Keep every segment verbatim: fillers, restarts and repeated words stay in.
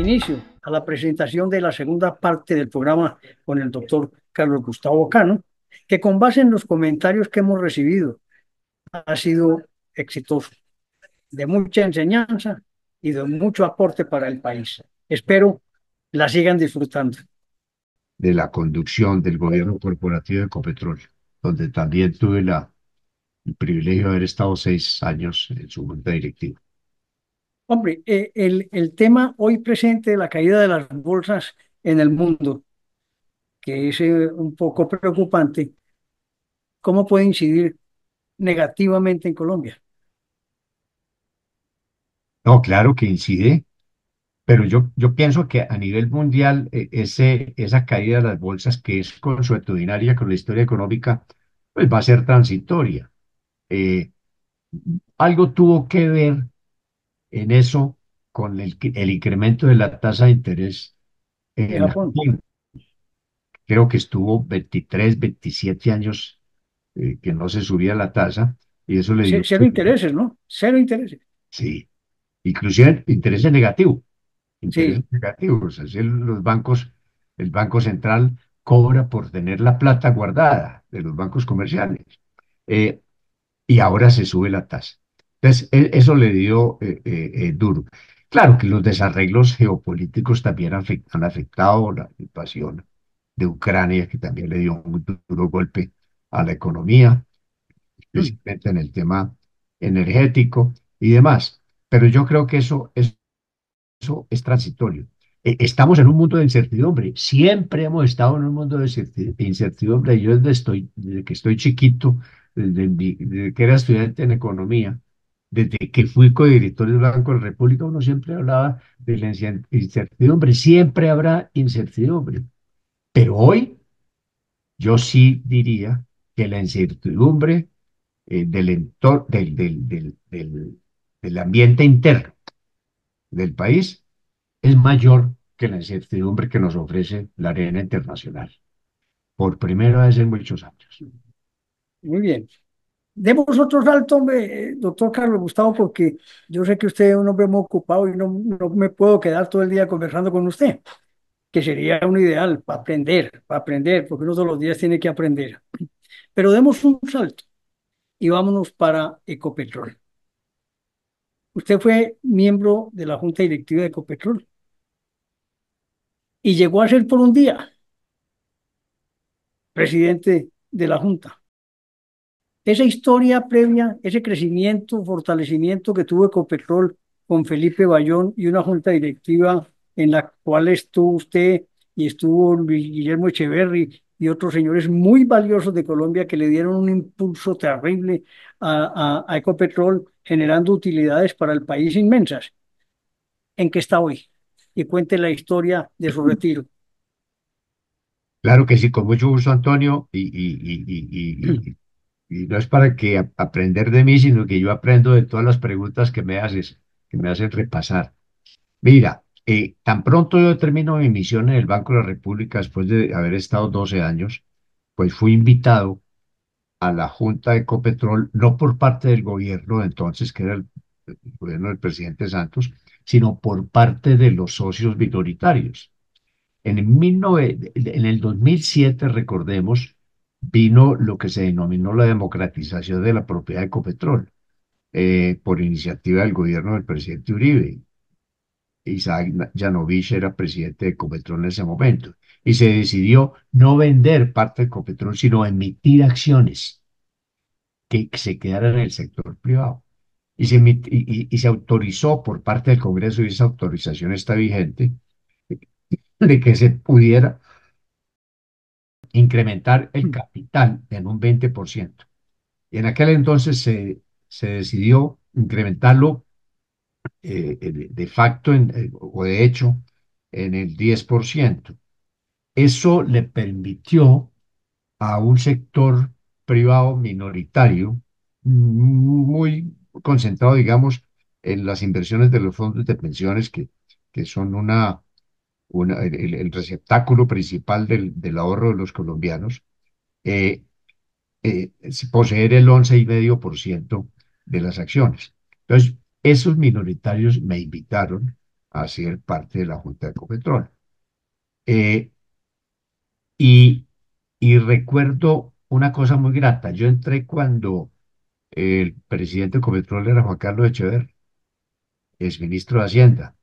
inicio a la presentación de la segunda parte del programa con el doctor Carlos Gustavo Cano, que con base en los comentarios que hemos recibido ha sido exitoso, de mucha enseñanza y de mucho aporte para el país. Espero la sigan disfrutando. De la conducción del gobierno corporativo de Ecopetrol, donde también tuve la, el privilegio de haber estado seis años en su junta directiva. Hombre, eh, el, el tema hoy presente de la caída de las bolsas en el mundo, que es eh, un poco preocupante, ¿cómo puede incidir negativamente en Colombia? No, claro que incide, pero yo, yo pienso que a nivel mundial eh, ese, esa caída de las bolsas, que es consuetudinaria con la historia económica, pues va a ser transitoria. Eh, Algo tuvo que ver en eso con el, el incremento de la tasa de interés De en Japón. Japón. Creo que estuvo veintitrés, veintisiete años eh, que no se subía la tasa y eso le dio, Ce- Cero intereses, ¿no? Cero intereses. sí, inclusive intereses negativos, intereses Sí. negativos. Así los bancos, el Banco Central cobra por tener la plata guardada de los bancos comerciales. Eh, y ahora se sube la tasa. Entonces, e- eso le dio eh, eh, eh, duro. Claro que los desarreglos geopolíticos también afect- han afectado la situación de Ucrania, que también le dio un duro golpe a la economía, especialmente en el tema energético y demás. Pero yo creo que eso, eso es transitorio. Eh, Estamos en un mundo de incertidumbre. Siempre hemos estado en un mundo de incerti- incertidumbre. Yo desde, estoy, desde que estoy chiquito, desde, mi- desde que era estudiante en economía, desde que fui codirector del Banco de la República, uno siempre hablaba de la incien- incertidumbre. Siempre habrá incertidumbre. Pero hoy yo sí diría que la incertidumbre eh, del, entor- del, del, del, del, del ambiente interno del país es mayor que la incertidumbre que nos ofrece la arena internacional, por primera vez en muchos años. Muy bien. Demos otro salto, hombre, eh, doctor Carlos Gustavo, porque yo sé que usted es un hombre muy ocupado y no, no me puedo quedar todo el día conversando con usted, que sería un ideal para aprender, para aprender, porque uno todos los días tiene que aprender. Pero demos un salto y vámonos para Ecopetrol. Usted fue miembro de la Junta Directiva de Ecopetrol y llegó a ser por un día presidente de la Junta. Esa historia previa, ese crecimiento, fortalecimiento que tuvo Ecopetrol con Felipe Bayón y una junta directiva en la cual estuvo usted y estuvo Luis Guillermo Echeverry y otros señores muy valiosos de Colombia que le dieron un impulso terrible a, a, a Ecopetrol, generando utilidades para el país inmensas. ¿En qué está hoy? Y cuente la historia de su retiro. Claro que sí, con mucho gusto, Antonio, y, y, y, y, y, y- y no es para que a- aprender de mí, sino que yo aprendo de todas las preguntas que me haces, que me hacen repasar. Mira, eh, tan pronto yo termino mi misión en el Banco de la República, después de haber estado doce años, pues fui invitado a la Junta de Ecopetrol, no por parte del gobierno de entonces, que era el, el gobierno del presidente Santos, sino por parte de los socios minoritarios. En, el mil nove- en el dos mil siete, recordemos, vino lo que se denominó la democratización de la propiedad de Ecopetrol, eh, por iniciativa del gobierno del presidente Uribe. Isaac Yanovich era presidente de Ecopetrol en ese momento. Y se decidió no vender parte de Ecopetrol, sino emitir acciones que se quedaran en el sector privado. Y se, emit- y, y- y se autorizó por parte del Congreso, y esa autorización está vigente, de que se pudiera incrementar el capital en un veinte por ciento. Y en aquel entonces se, se decidió incrementarlo eh, eh, de, de facto en, eh, o de hecho en el diez por ciento. Eso le permitió a un sector privado minoritario, muy concentrado, digamos, en las inversiones de los fondos de pensiones, que, que son una, una- el, el receptáculo principal del, del ahorro de los colombianos, eh, eh, poseer el once coma cinco por ciento de las acciones. Entonces, esos minoritarios me invitaron a ser parte de la Junta de Ecopetrol. Eh, y, y recuerdo una cosa muy grata. Yo entré cuando el presidente de Ecopetrol era Juan Carlos Echeverri, es ministro de Hacienda,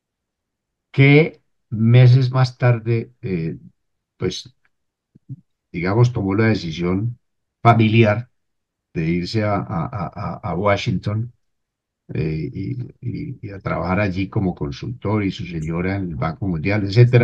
que meses más tarde, eh, pues, digamos, tomó la decisión familiar de irse a, a- a- a Washington, eh, y, y- y a trabajar allí como consultor y su señora en el Banco Mundial, etcétera,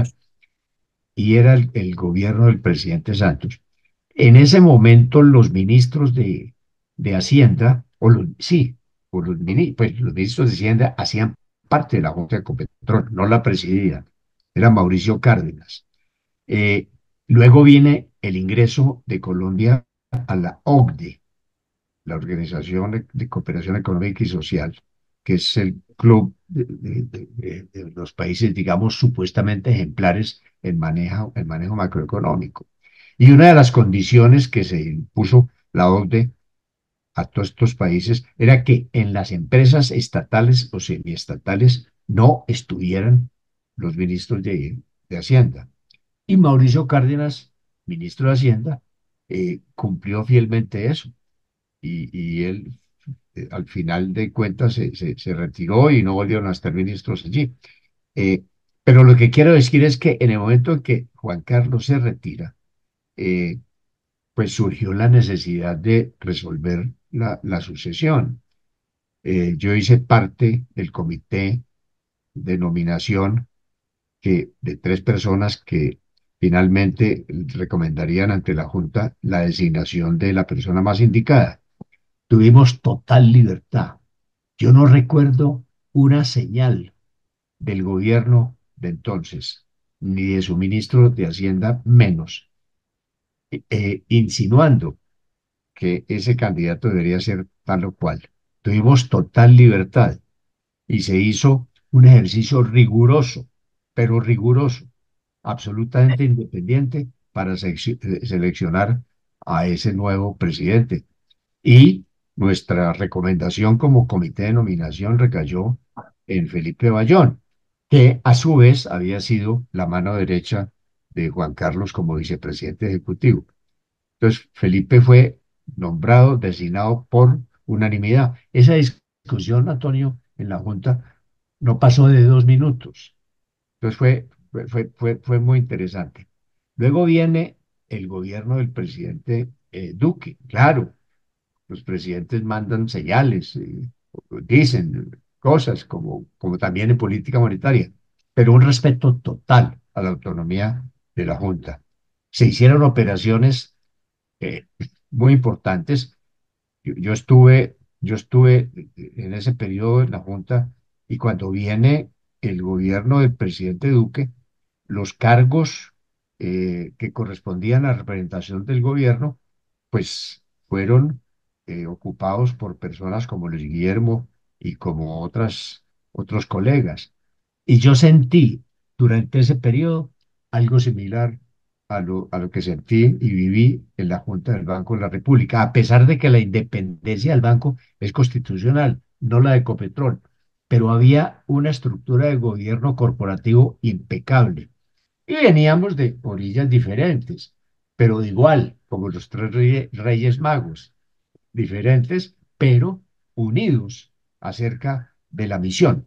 y era el, el gobierno del presidente Santos. En ese momento los ministros de, de Hacienda, o los, sí, o los, mini- pues, los ministros de Hacienda hacían parte de la Junta de Ecopetrol, no la presidían, era Mauricio Cárdenas. Eh, Luego viene el ingreso de Colombia a la O C D E, la Organización de, de Cooperación Económica y Social, que es el club de, de- de- de- de los países, digamos, supuestamente ejemplares en manejo, en manejo macroeconómico. Y una de las condiciones que se impuso la O C D E a todos estos países era que en las empresas estatales o semiestatales no estuvieran los ministros de, de Hacienda. Y Mauricio Cárdenas, ministro de Hacienda, eh, cumplió fielmente eso. Y, y él, eh, al final de cuentas, se, se- se retiró y no volvieron a estar ministros allí. Eh, pero lo que quiero decir es que en el momento en que Juan Carlos se retira, eh, pues surgió la necesidad de resolver la, la sucesión. Eh, yo hice parte del comité de nominación que, de tres personas que finalmente recomendarían ante la Junta la designación de la persona más indicada. Tuvimos total libertad. Yo no recuerdo una señal del gobierno de entonces, ni de su ministro de Hacienda menos, eh, insinuando que ese candidato debería ser tal o cual. Tuvimos total libertad y se hizo un ejercicio riguroso, pero riguroso, absolutamente independiente para seleccionar a ese nuevo presidente. Y nuestra recomendación como comité de nominación recayó en Felipe Bayón, que a su vez había sido la mano derecha de Juan Carlos como vicepresidente ejecutivo. Entonces, Felipe fue nombrado, designado por unanimidad. Esa discusión, Antonio, en la Junta no pasó de dos minutos. Entonces fue, fue, fue, fue, fue muy interesante. Luego viene el gobierno del presidente eh, Duque. Claro, los presidentes mandan señales, eh, dicen cosas como, como también en política monetaria, pero un respeto total a la autonomía de la Junta. Se hicieron operaciones eh, muy importantes. Yo, yo estuve, yo estuve en ese periodo en la Junta y cuando viene el gobierno del presidente Duque, los cargos eh, que correspondían a la representación del gobierno, pues fueron eh, ocupados por personas como Luis Guillermo y como otras, otros colegas. Y yo sentí durante ese periodo algo similar a lo, a lo que sentí y viví en la Junta del Banco de la República, a pesar de que la independencia del banco es constitucional, no la de Ecopetrol, pero había una estructura de gobierno corporativo impecable. Y veníamos de orillas diferentes, pero igual, como los tres reye- reyes magos, diferentes, pero unidos acerca de la misión,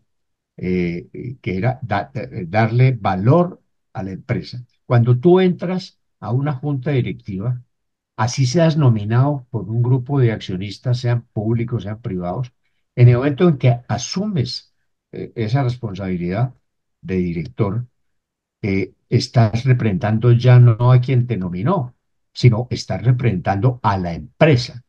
eh, eh, que era da- eh, darle valor a la empresa. Cuando tú entras a una junta directiva, así seas nominado por un grupo de accionistas, sean públicos, sean privados, en el momento en que asumes eh, esa responsabilidad de director, eh, estás representando ya no a quien te nominó, sino estás representando a la empresa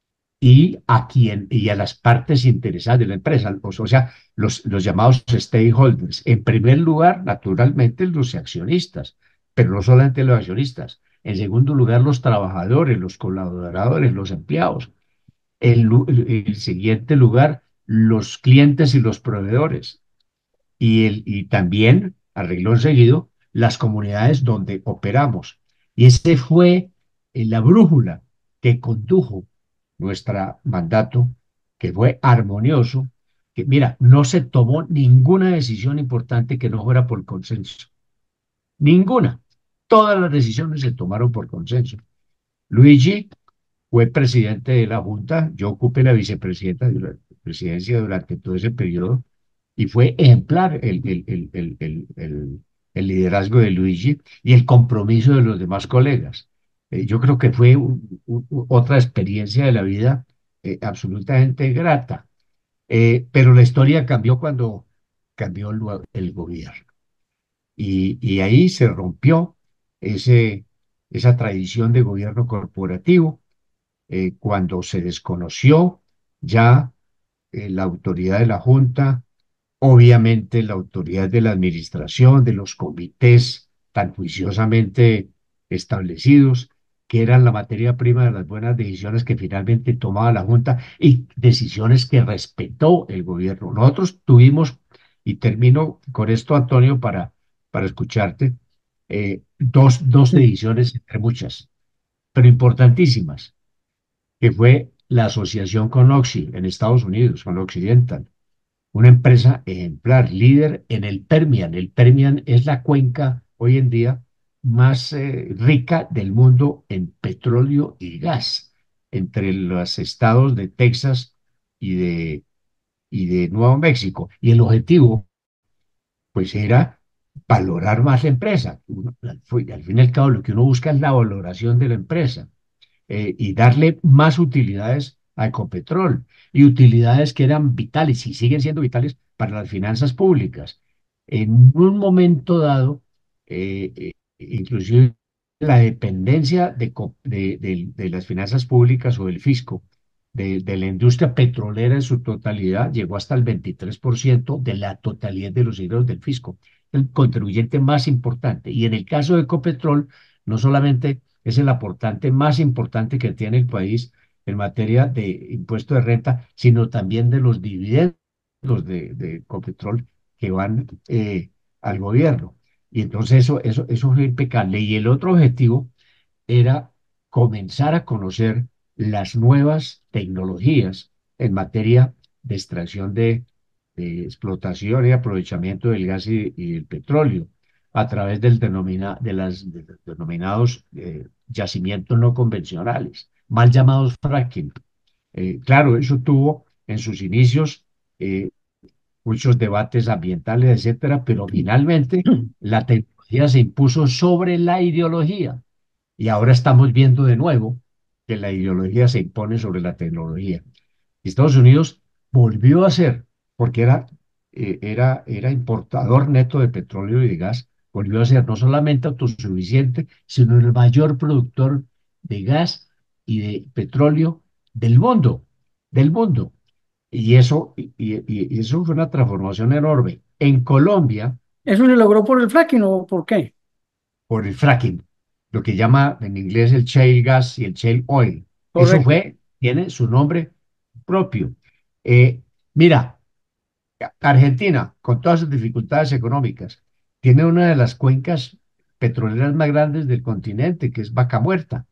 y a quien y a las partes interesadas de la empresa, o, o sea, los, los llamados stakeholders. En primer lugar, naturalmente, los accionistas, pero no solamente los accionistas. En segundo lugar, los trabajadores, los colaboradores, los empleados. En lu- el siguiente lugar, los clientes y los proveedores y, el, y también, arregló seguido, las comunidades donde operamos. Y ese fue eh, la brújula que condujo nuestro mandato, que fue armonioso, que, mira, no se tomó ninguna decisión importante que no fuera por consenso. Ninguna. Todas las decisiones se tomaron por consenso. Luigi fue presidente de la Junta, yo ocupé la vicepresidenta de la presidencia durante todo ese periodo y fue ejemplar el, el, el, el, el, el- el liderazgo de Luigi y el compromiso de los demás colegas. Eh, yo creo que fue un- un- otra experiencia de la vida eh, absolutamente grata. Eh, pero la historia cambió cuando cambió el, el gobierno. Y, y ahí se rompió ese, esa tradición de gobierno corporativo eh, cuando se desconoció ya eh, la autoridad de la Junta, obviamente la autoridad de la administración, de los comités tan juiciosamente establecidos, que eran la materia prima de las buenas decisiones que finalmente tomaba la Junta y decisiones que respetó el gobierno. Nosotros tuvimos, y termino con esto, Antonio, para, para escucharte, eh, dos, dos Sí. decisiones entre muchas, pero importantísimas, que fue la asociación con Oxy en Estados Unidos, con Occidental, una empresa ejemplar, líder en el Permian. El Permian es la cuenca hoy en día más eh, rica del mundo en petróleo y gas, entre los estados de Texas y de, y de Nuevo México. Y el objetivo, pues, era valorar más la empresa. Uno- fue- al fin y al cabo, lo que uno busca es la valoración de la empresa eh, y darle más utilidades a Ecopetrol y utilidades que eran vitales y siguen siendo vitales para las finanzas públicas. En un momento dado, eh, eh, inclusive la dependencia de, co- de- de- de las finanzas públicas o del fisco de, de la industria petrolera en su totalidad llegó hasta el veintitrés por ciento de la totalidad de los ingresos del fisco, el contribuyente más importante. Y en el caso de Ecopetrol, no solamente es el aportante más importante que tiene el país en materia de impuesto de renta, sino también de los dividendos de, de Ecopetrol que van eh, al gobierno. Y entonces eso, eso, eso es impecable. Y el otro objetivo era comenzar a conocer las nuevas tecnologías en materia de extracción de, de explotación y aprovechamiento del gas y, y el petróleo a través del denomina, de, las, de los denominados eh, yacimientos no convencionales, mal llamados fracking. Eh, claro, eso tuvo en sus inicios eh, muchos debates ambientales, etcétera, pero finalmente la tecnología se impuso sobre la ideología. Y ahora estamos viendo de nuevo que la ideología se impone sobre la tecnología. Estados Unidos volvió a ser, porque era, eh, era, era importador neto de petróleo y de gas, volvió a ser no solamente autosuficiente, sino el mayor productor de gas y de petróleo del mundo, del mundo. Y eso, y, y- y eso fue una transformación enorme. En Colombia, ¿Eso se logró por el fracking o por qué? por el fracking, lo que llama en inglés el shale gas y el shale oil. Eso Correcto. fue, tiene su nombre propio. Eh, Mira, Argentina, con todas sus dificultades económicas, tiene una de las cuencas petroleras más grandes del continente, que es Vaca Muerta.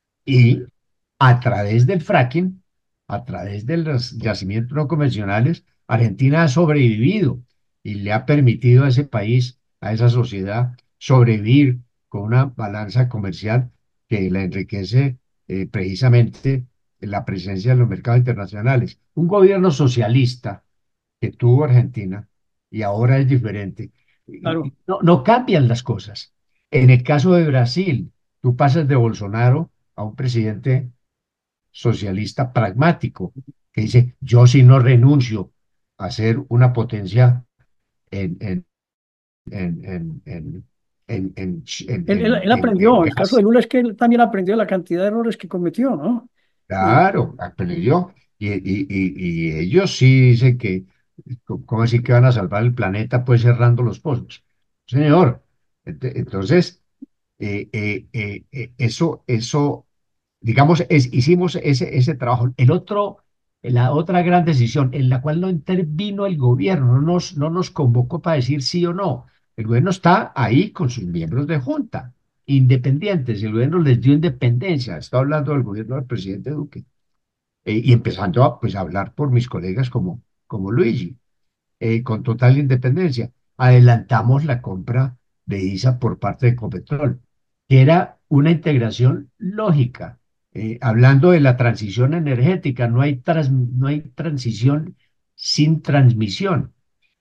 Y a través del fracking, a través de los yacimientos no convencionales, Argentina ha sobrevivido y le ha permitido a ese país, a esa sociedad, sobrevivir con una balanza comercial que la enriquece eh, precisamente en la presencia de los mercados internacionales. Un gobierno socialista que tuvo Argentina y ahora es diferente. Y- Claro. y No, no cambian las cosas. En el caso de Brasil, tú pasas de Bolsonaro a un presidente socialista pragmático que dice, yo sí no renuncio a ser una potencia en, en, en, en, en, en, en, en, Él, él- en- él en- en aprendió. El caso de gas. Lula es que él también aprendió la cantidad de errores que cometió, ¿no? Y Claro, aprendió. Y, y, y, y ellos sí dicen que, co- ¿cómo así que van a salvar el planeta pues cerrando los pozos? Señor, ent- entonces, eh, eh, eh, eh, eso, eso, digamos, es- hicimos ese, ese trabajo. El otro, la otra gran decisión en la cual no intervino el gobierno, no nos, no nos convocó para decir sí o no. El gobierno está ahí con sus miembros de junta, independientes. El gobierno les dio independencia. Estoy hablando del gobierno del presidente Duque. Eh, y empezando a, pues, a hablar por mis colegas como, como Luigi, eh, con total independencia. Adelantamos la compra de I S A por parte de Ecopetrol, que era una integración lógica. Eh, hablando de la transición energética, no hay, trans- no hay transición sin transmisión.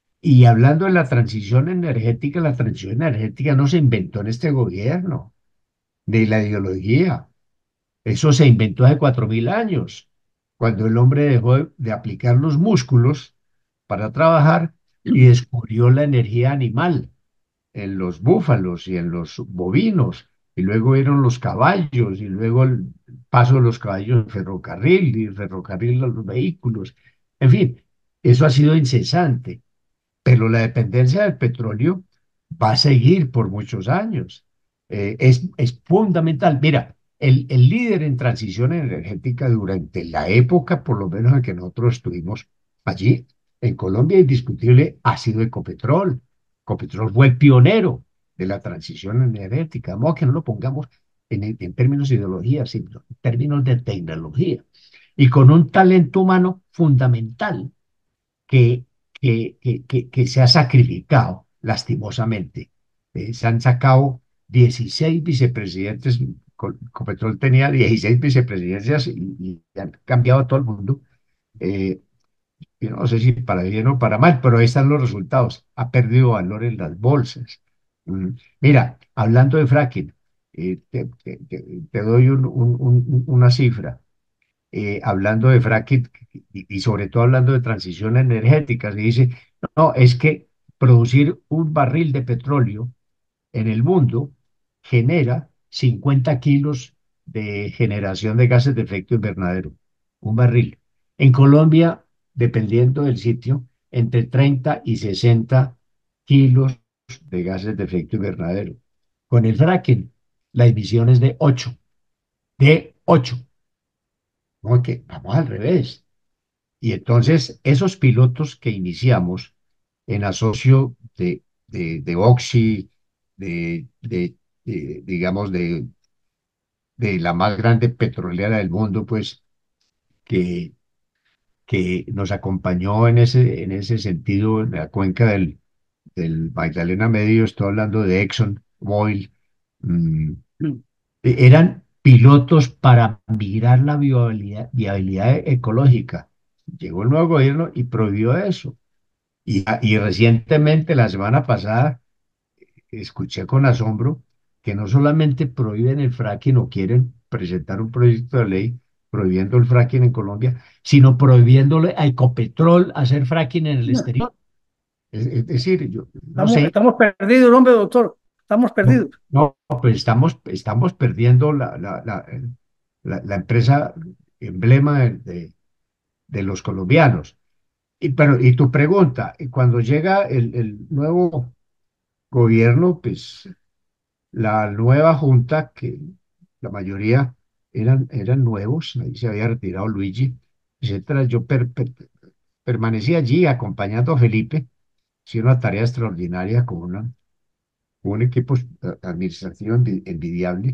Y hablando de la transición energética, la transición energética no se inventó en este gobierno, de la ideología. Eso se inventó hace cuatro mil años, cuando el hombre dejó de, de aplicar los músculos para trabajar y descubrió la energía animal en los búfalos y en los bovinos, y luego eran los caballos, y luego el paso de los caballos en ferrocarril, y el ferrocarril a los vehículos. En fin, eso ha sido incesante, pero la dependencia del petróleo va a seguir por muchos años. Eh, es, es fundamental. Mira, el, el líder en transición energética durante la época, por lo menos en que nosotros estuvimos allí, en Colombia, indiscutible, ha sido Ecopetrol. Ecopetrol fue el pionero de la transición energética. De modo que no lo pongamos en, en términos de ideología, sino en términos de tecnología. Y con un talento humano fundamental que, que, que, que, que se ha sacrificado lastimosamente. Eh, se han sacado dieciséis vicepresidentes, Copetrol tenía dieciséis vicepresidencias y, y han cambiado a todo el mundo. Eh, yo no sé si para bien o para mal, pero ahí están los resultados. Ha perdido valor en las bolsas. Mm. Mira, hablando de fracking, eh, te, te- te- te doy un- un- un- una cifra eh, hablando de fracking y, y sobre todo hablando de transición energética, se dice, no, es que producir un barril de petróleo en el mundo genera cincuenta kilos de generación de gases de efecto invernadero, un barril. En Colombia, dependiendo del sitio, entre treinta y sesenta kilos de gases de efecto invernadero. Con el fracking, la emisión es de ocho, de ocho. No, que vamos al revés. Y entonces esos pilotos que iniciamos en asocio de, de, de Oxy, de, de, de, digamos, de, de la más grande petrolera del mundo, pues que, que nos acompañó en ese, en ese sentido en la cuenca del, del Magdalena Medio, estoy hablando de Exxon Mobil, mm, e- eran pilotos para mirar la viabilidad, viabilidad ecológica. Llegó el nuevo gobierno y prohibió eso. Y, y recientemente, la semana pasada, escuché con asombro que no solamente prohíben el fracking o quieren presentar un proyecto de ley prohibiendo el fracking en Colombia, sino prohibiéndole a Ecopetrol hacer fracking en el No, exterior. Es, es decir, yo no estamos, sé, estamos perdidos, hombre, doctor. Estamos no, perdidos. no, pues estamos, estamos perdiendo la, la, la, la- la empresa emblema de, de- de los colombianos. Y, pero, y tu pregunta, y cuando llega el, el nuevo gobierno, pues la nueva junta, que la mayoría eran, eran nuevos, ahí se había retirado Luigi, etcétera. Yo per- per- permanecí allí acompañando a Felipe, hicieron una tarea extraordinaria con una, un equipo eh, administrativo envi- envidiable.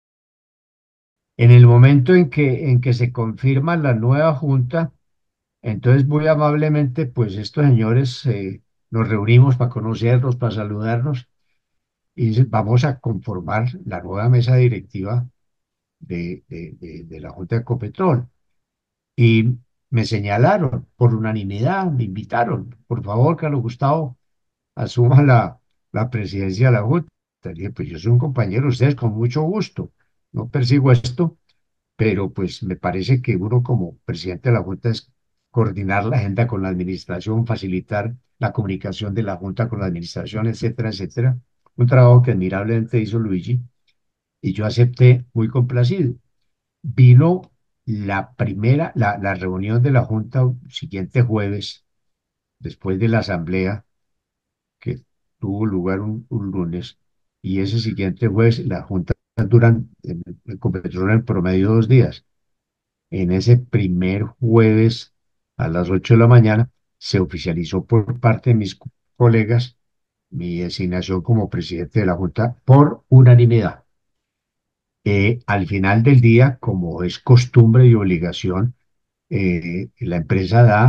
En el momento en que, en que se confirma la nueva junta, entonces muy amablemente, pues estos señores eh, nos reunimos para conocernos, para saludarnos y dicen, vamos a conformar la nueva mesa directiva de, de, de, de la Junta de Ecopetrol. Y me señalaron por unanimidad, me invitaron, por favor, Carlos Gustavo, asuma la, la presidencia de la Junta. Le dije, pues yo soy un compañero de ustedes con mucho gusto, no persigo esto, pero pues me parece que uno como presidente de la Junta es coordinar la agenda con la administración, facilitar la comunicación de la Junta con la administración, etcétera, etcétera. Un trabajo que admirablemente hizo Luigi y yo acepté muy complacido. Vino la primera, la, la reunión de la Junta siguiente jueves, después de la asamblea que tuvo lugar un, un lunes, y ese siguiente jueves la Junta duran, en, en Copetrol en promedio dos días. En ese primer jueves a las ocho de la mañana se oficializó por parte de mis co- colegas mi designación como presidente de la Junta por unanimidad. Eh, al final del día, como es costumbre y obligación, eh, la empresa da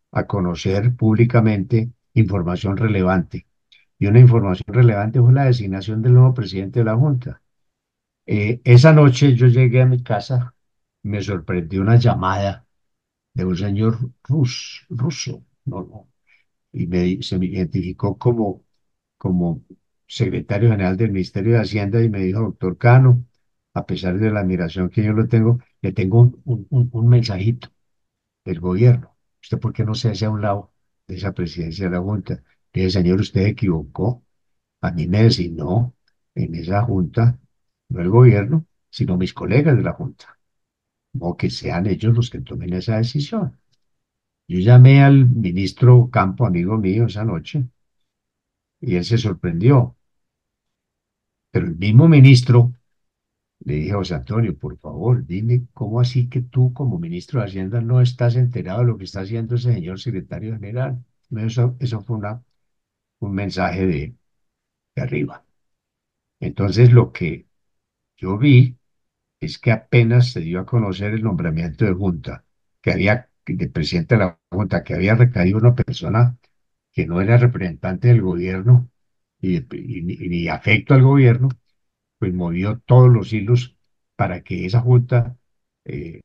a conocer públicamente información relevante. Y una información relevante fue la designación del nuevo presidente de la Junta. Eh, esa noche yo llegué a mi casa, me sorprendió una llamada de un señor rus, ruso, no, no, y me, se me identificó como, como secretario general del Ministerio de Hacienda y me dijo, doctor Cano, a pesar de la admiración que yo lo tengo, le tengo un, un, un- un mensajito del gobierno. ¿Usted por qué no se hace a un lado de esa presidencia de la Junta? Le dije, señor, usted se equivocó. A mí me designó en esa Junta, no el gobierno, sino mis colegas de la Junta. O que sean ellos los que tomen esa decisión. Yo llamé al ministro Campo, amigo mío, esa noche, y él se sorprendió. Pero el mismo ministro le dije, José Antonio, por favor, dime cómo así que tú como ministro de Hacienda no estás enterado de lo que está haciendo ese señor secretario general. Eso, eso fue una, un mensaje de, de arriba. Entonces, lo que yo vi es que apenas se dio a conocer el nombramiento de Junta, que había, de presidente de la Junta, que había recaído una persona que no era representante del gobierno y, y ni y ni afecto al gobierno, pues movió todos los hilos para que esa Junta eh,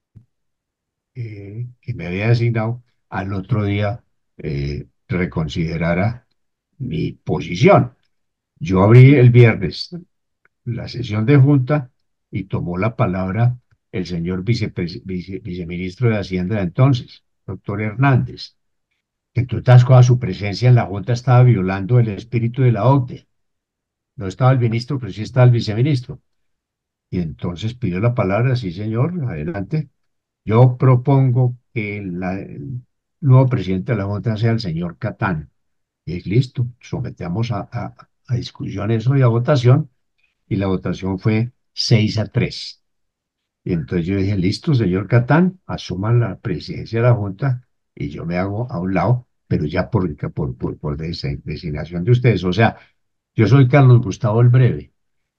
eh, que me había designado al otro día eh, reconsiderara mi posición. Yo abrí el viernes la sesión de Junta y tomó la palabra el señor vicepres- vice- viceministro de Hacienda de entonces, doctor Hernández. Entre otras cosas, su presencia en la Junta estaba violando el espíritu de la OCDE. No estaba el ministro, pero sí estaba el viceministro. Y entonces pidió la palabra, sí, señor, adelante. Yo propongo que la- el nuevo presidente de la Junta sea el señor Catán. Y es listo, sometemos a, a, a discusión eso y a votación. Y la votación fue seis a tres. Y entonces yo dije, listo, señor Catán, asuma la presidencia de la Junta y yo me hago a un lado, pero ya por, por, por, por desi- designación de ustedes. O sea, yo soy Carlos Gustavo el Breve,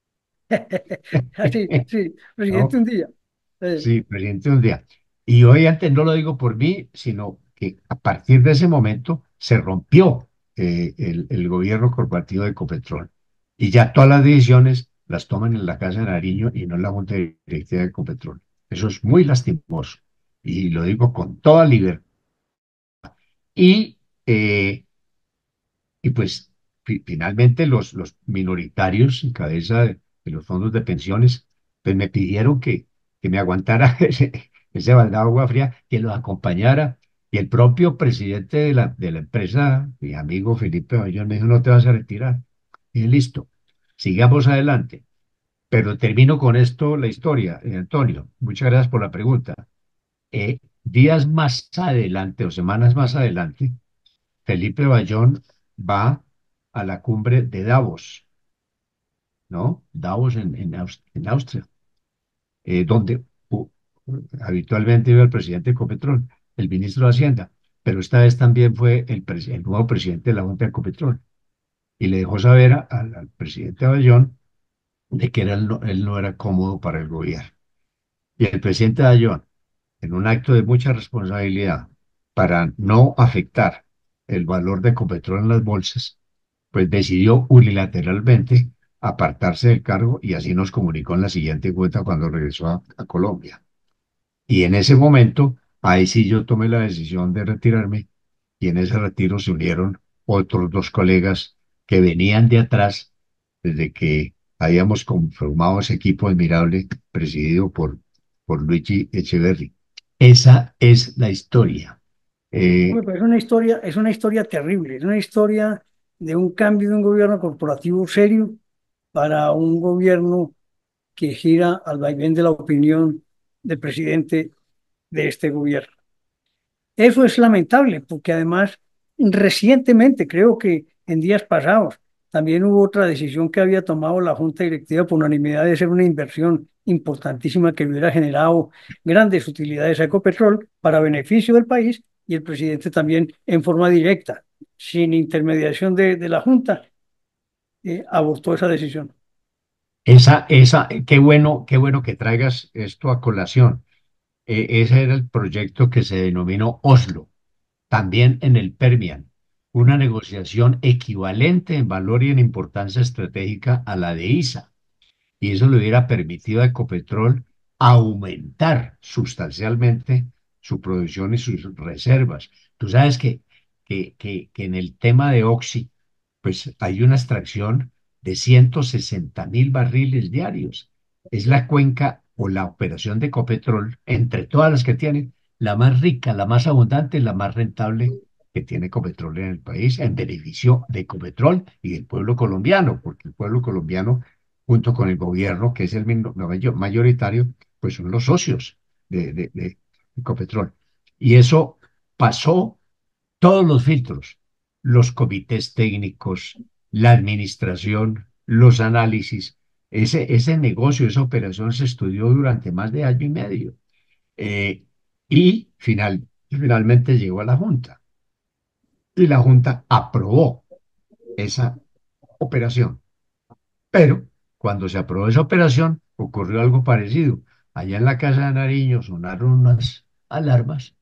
Así, sí, ¿no? presidente un día. Eh, Sí, presidente un día. Y obviamente no lo digo por mí, sino que a partir de ese momento se rompió eh, el, el gobierno corporativo de Ecopetrol. Y ya todas las decisiones las toman en la Casa de Nariño y no en la Junta Directiva de Ecopetrol. Eso es muy lastimoso. Y lo digo con toda libertad. Y eh, y pues fi- finalmente los, los minoritarios en cabeza de, de los fondos de pensiones, pues me pidieron que, que me aguantara ese, ese baldado de agua fría, que los acompañara. Y el propio presidente de la, de la empresa, mi amigo Felipe Bayón, me dijo, no te vas a retirar. Y dije, listo, sigamos adelante. Pero termino con esto la historia, eh, Antonio. Muchas gracias por la pregunta. Eh, días más adelante o semanas más adelante, Felipe Bayón va a la cumbre de Davos, ¿no? Davos en, en, Aus- en Austria, eh, donde uh, habitualmente iba el presidente de Ecopetrol, el ministro de Hacienda, pero esta vez también fue el, pres- el nuevo presidente de la Junta de Ecopetrol y le dejó saber a- al, al presidente Bayón de que era, él, no, él no era cómodo para el gobierno. Y el presidente Bayón, en un acto de mucha responsabilidad para no afectar el valor de Ecopetrol en las bolsas, pues decidió unilateralmente apartarse del cargo y así nos comunicó en la siguiente cuenta cuando regresó a, a Colombia. Y en ese momento, ahí sí yo tomé la decisión de retirarme y en ese retiro se unieron otros dos colegas que venían de atrás desde que habíamos conformado ese equipo admirable presidido por, por Luigi Echeverri. Esa es la historia. Hombre, Eh, pues es una historia, es una historia terrible, es una historia de un cambio de un gobierno corporativo serio para un gobierno que gira al vaivén de la opinión del presidente de este gobierno. Eso es lamentable, porque además recientemente, creo que en días pasados, también hubo otra decisión que había tomado la Junta Directiva por unanimidad de hacer una inversión importantísima que hubiera generado grandes utilidades a Ecopetrol para beneficio del país y el presidente también en forma directa, sin intermediación de, de la Junta, eh, abortó esa decisión. esa, esa, qué bueno, qué bueno que traigas esto a colación. Eh, ese era el proyecto que se denominó Oslo, también en el Permian, una negociación equivalente en valor y en importancia estratégica a la de I S A. Y eso le hubiera permitido a Ecopetrol aumentar sustancialmente su producción y sus reservas. Tú sabes que, que, que, que en el tema de Oxy, pues hay una extracción de ciento sesenta mil barriles diarios. Es la cuenca o la operación de Ecopetrol, entre todas las que tiene, la más rica, la más abundante, la más rentable que tiene Ecopetrol en el país, en beneficio de Ecopetrol y del pueblo colombiano, porque el pueblo colombiano, junto con el gobierno, que es el min- mayo- mayoritario, pues son los socios de, de, de Ecopetrol. Y eso pasó todos los filtros, los comités técnicos, la administración, los análisis. Ese, ese negocio, esa operación se estudió durante más de año y medio. Eh, y final, finalmente llegó a la Junta. Y la Junta aprobó esa operación. Pero cuando se aprobó esa operación, ocurrió algo parecido. Allá en la Casa de Nariño sonaron unas alarmas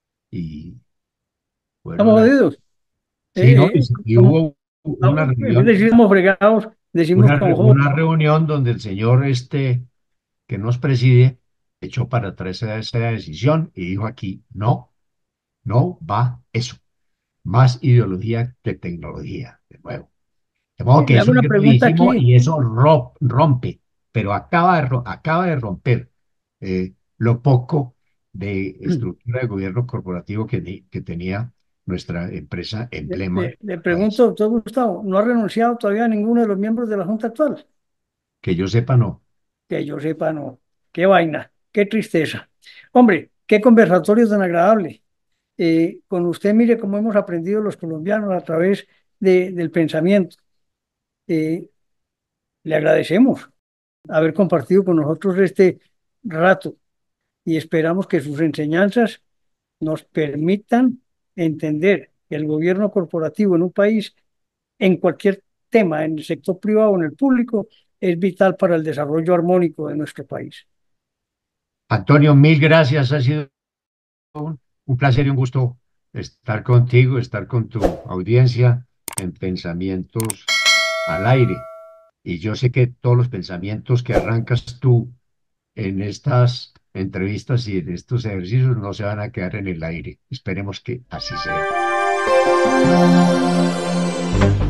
y Estamos fueron a... jodidos. Sí, ¿no? Eh, Y, eh, se- y como- hubo una en vez de reunión, decir estamos fregados, decimos una, re- estamos una jóvenes. reunión donde el señor este que nos preside echó para atrás esa, esa decisión y dijo aquí, no, no va eso. Más ideología que tecnología, de nuevo. De modo que Le hago eso es una pregunta gravísimo aquí. y eso ro- rompe, pero acaba de, ro- acaba de romper eh, lo poco de estructura de gobierno corporativo que, ni- que tenía nuestra empresa Le, emblema le- le del pregunto, país. doctor Gustavo, ¿no ha renunciado todavía ninguno de los miembros de la Junta actual? Que yo sepa, no. Que yo sepa, no. Qué vaina, qué tristeza. Hombre, qué conversatorio tan agradable. Eh, con usted, mire cómo hemos aprendido los colombianos a través de- del pensamiento. Eh, Le agradecemos haber compartido con nosotros este rato y esperamos que sus enseñanzas nos permitan entender que el gobierno corporativo en un país, en cualquier tema, en el sector privado o en el público, es vital para el desarrollo armónico de nuestro país. Antonio, mil gracias. Ha sido un, un placer y un gusto estar contigo, estar con tu audiencia en pensamientos al aire. Y yo sé que todos los pensamientos que arrancas tú en estas entrevistas y en estos ejercicios no se van a quedar en el aire. Esperemos que así sea.